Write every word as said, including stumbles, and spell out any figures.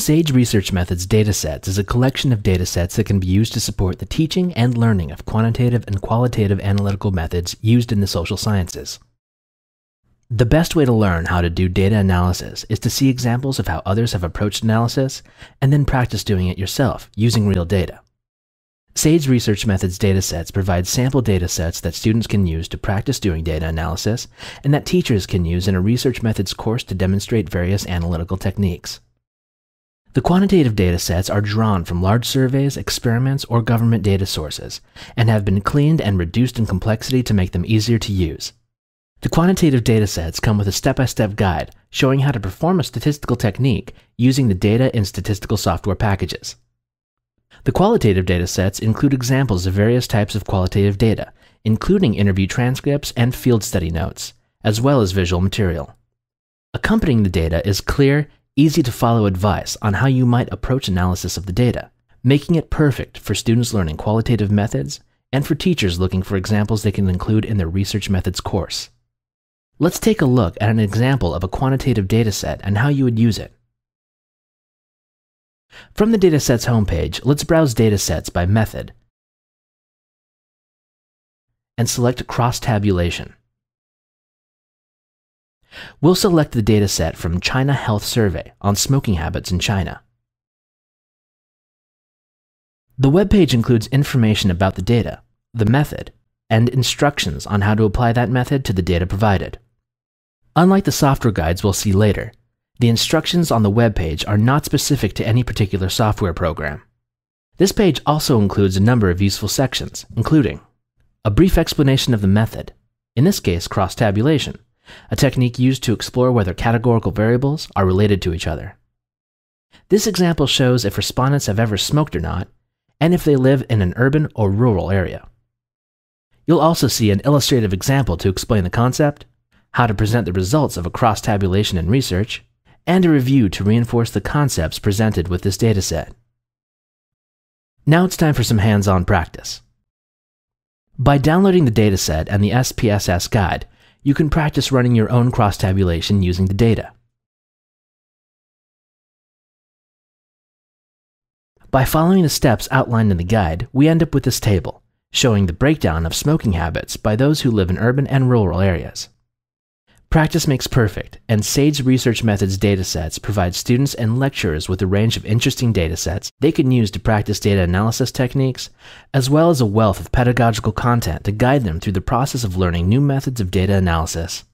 SAGE Research Methods Datasets is a collection of datasets that can be used to support the teaching and learning of quantitative and qualitative analytical methods used in the social sciences. The best way to learn how to do data analysis is to see examples of how others have approached analysis and then practice doing it yourself using real data. SAGE Research Methods Datasets provide sample datasets that students can use to practice doing data analysis and that teachers can use in a research methods course to demonstrate various analytical techniques. The quantitative datasets are drawn from large surveys, experiments, or government data sources, and have been cleaned and reduced in complexity to make them easier to use. The quantitative datasets come with a step-by-step guide showing how to perform a statistical technique using the data in statistical software packages. The qualitative datasets include examples of various types of qualitative data, including interview transcripts and field study notes, as well as visual material. Accompanying the data is clear, easy-to-follow advice on how you might approach analysis of the data, making it perfect for students learning qualitative methods and for teachers looking for examples they can include in their research methods course. Let's take a look at an example of a quantitative dataset and how you would use it. From the Datasets homepage, let's browse Datasets by method and select Cross-Tabulation. We'll select the dataset from China Health Survey on smoking habits in China. The web page includes information about the data, the method, and instructions on how to apply that method to the data provided. Unlike the software guides we'll see later, the instructions on the web page are not specific to any particular software program. This page also includes a number of useful sections, including a brief explanation of the method, in this case cross-tabulation, a technique used to explore whether categorical variables are related to each other. This example shows if respondents have ever smoked or not, and if they live in an urban or rural area. You'll also see an illustrative example to explain the concept, how to present the results of a cross-tabulation in research, and a review to reinforce the concepts presented with this dataset. Now it's time for some hands-on practice. By downloading the dataset and the S P S S guide, you can practice running your own cross-tabulation using the data. By following the steps outlined in the guide, we end up with this table, showing the breakdown of smoking habits by those who live in urban and rural areas. Practice makes perfect, and SAGE Research Methods Datasets provide students and lecturers with a range of interesting datasets they can use to practice data analysis techniques, as well as a wealth of pedagogical content to guide them through the process of learning new methods of data analysis.